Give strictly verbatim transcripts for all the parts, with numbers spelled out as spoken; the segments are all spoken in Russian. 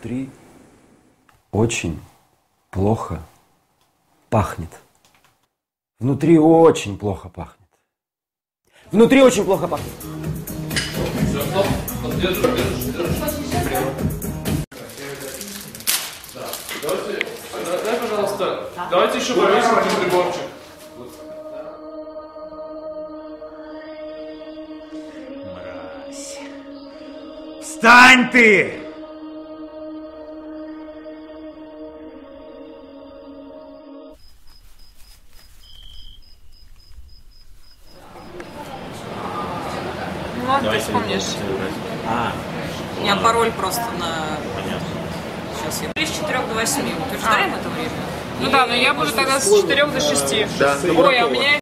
внутри очень плохо пахнет. Внутри очень плохо пахнет. Внутри очень плохо пахнет. Все, стоп. Держишь, держишь, держишь. Да. Давайте, дай, пожалуйста, да. Давайте еще повесим один приборчик. Мразь. Встань ты! Ну ладно, ты вспомнишь. А, У меня пароль просто на... понятно. Сейчас я... С четырёх до восьми. Утверждаем это время? Ну да, но я буду тогда с четырёх до шести. Да. Ой, а у меня...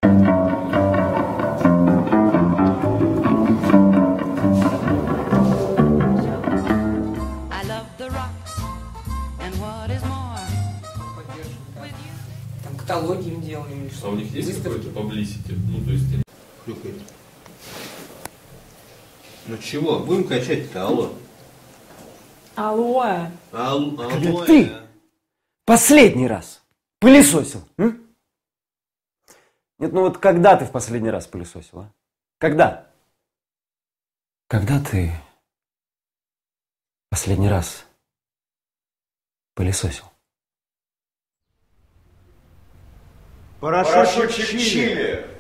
Там каталоги им делаем или что? А у них есть какой-то publicity? Ну, то есть... Хрюкает. Ну чего, будем качать-то, алло. Алло. Ал, Когда алло. ты последний раз пылесосил? М? Нет, ну вот когда ты в последний раз пылесосил, а? Когда? Когда ты последний раз пылесосил? Порошочек чили.